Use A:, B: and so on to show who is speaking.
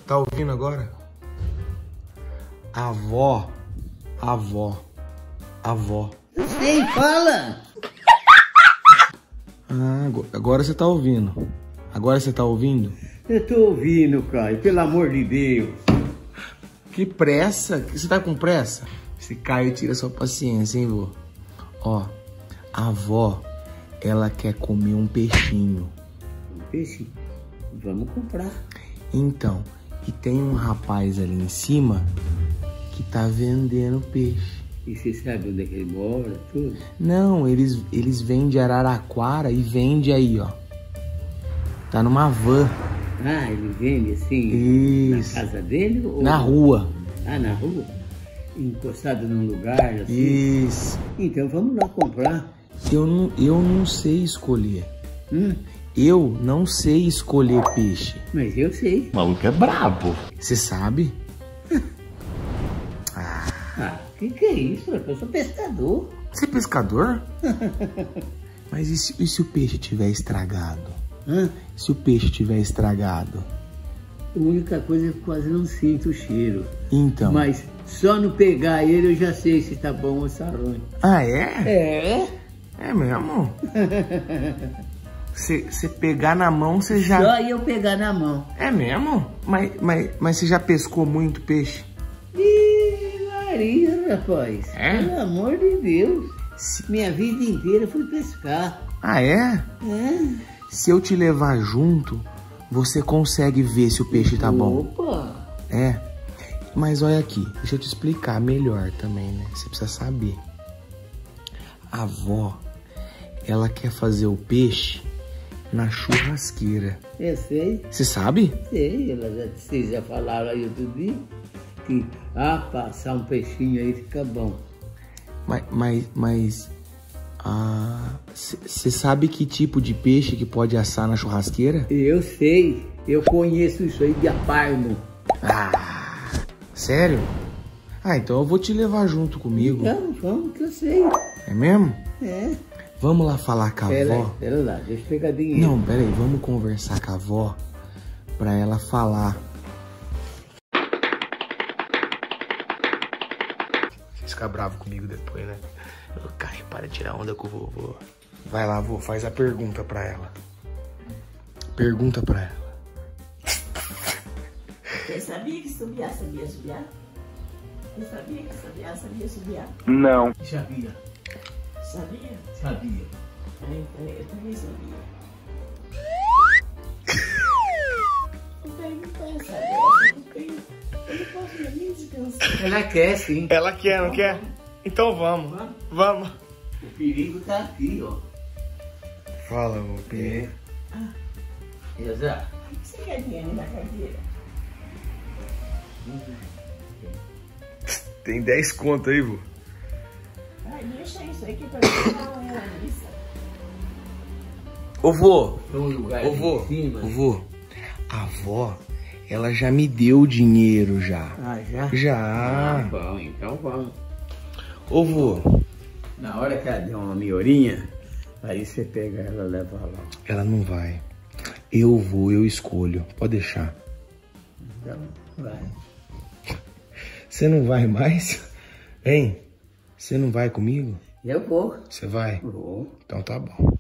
A: Tá ouvindo agora? Avó.
B: Eu sei, fala!
A: Ah, agora você tá ouvindo. Agora você tá ouvindo?
B: Eu tô ouvindo, Caio, pelo amor de Deus.
A: Que pressa? Você tá com pressa? Esse Caio tira sua paciência, hein, vô? Ó, a avó, ela quer comer um peixinho.
B: Um peixe? Vamos comprar.
A: Então, e tem um rapaz ali em cima que tá vendendo peixe.
B: E você sabe onde é que ele mora, tudo?
A: Não, eles vêm de Araraquara e vende aí, ó. Tá numa van.
B: Ah, ele vende assim?
A: Isso.
B: Na casa dele? Ou...
A: Na rua.
B: Ah, na rua? Encostado num lugar assim?
A: Isso.
B: Então vamos lá comprar.
A: Eu não sei escolher. Eu não sei escolher peixe.
B: Mas eu sei.
C: O maluco é brabo.
A: Você sabe?
B: Ah, que é isso? Eu sou pescador.
A: Você é pescador? Mas e se o peixe tiver estragado? Se o peixe tiver estragado?
B: A única coisa é que quase não sinto o cheiro.
A: Então.
B: Mas só no pegar ele eu já sei se tá bom ou se tá ruim.
A: Ah, é?
B: É?
A: É mesmo? Você pegar na mão, você já...
B: Só eu pegar na mão.
A: É mesmo? Mas você já pescou muito peixe?
B: Ih, Maria, rapaz.
A: É?
B: Pelo amor de Deus. Minha vida inteira fui pescar.
A: Ah, é?
B: É?
A: Se eu te levar junto, você consegue ver se o peixe tá bom.
B: Opa!
A: É. Mas olha aqui, deixa eu te explicar melhor também, né? Você precisa saber. A avó, ela quer fazer o peixe na churrasqueira.
B: Eu sei,
A: Você sabe?
B: sei. Vocês já falaram aí outro dia que passar um peixinho aí fica bom.
A: Mas você sabe que tipo de peixe que pode assar na churrasqueira?
B: Eu sei, eu conheço isso aí de aparno.
A: Ah, sério? Ah, então eu vou te levar junto comigo.
B: Então, vamos que eu sei.
A: É mesmo?
B: É.
A: Vamos lá falar com a avó?
B: Pera lá, deixa eu pegar dinheiro.
A: Não, peraí, vamos conversar com a avó pra ela falar. Você ficar bravo comigo depois, né? Eu caio, para de tirar onda com o vovô. Vai lá, vô, faz a pergunta pra ela. Pergunta pra ela.
D: Você sabia que sabia subiar? Você sabia que sabia subiar?
C: Não.
B: Sabia.
D: Sabia?
B: Sabia.
D: Eu também sabia. Eu perguntei, sabe? Eu não posso nem descansar.
B: Ela quer sim.
A: Ela quer, não quer? Então vamos. Vamos.
B: O perigo tá aqui, ó.
A: Fala, ô Pedro.
B: Exato.
D: O que você quer dinheiro na carteira?
A: Tem 10 conto aí, vô.
D: Ai, deixa isso aqui pra pegar uma lista.
A: Ô, vô.
B: Um lugar
A: Ô, vô.
B: em cima.
A: Ô, vô. A avó, ela já me deu dinheiro já.
B: Ah, já?
A: Já.
B: Bom, então vamos.
A: Ô, vô.
B: Na hora que ela der uma miorinha, aí você pega ela e leva lá.
A: Ela não vai. Eu vou, eu escolho. Pode deixar.
B: Então, vai.
A: Você não vai mais? Hein? Você não vai comigo?
B: Eu vou.
A: Você vai?
B: Vou.
A: Então tá bom.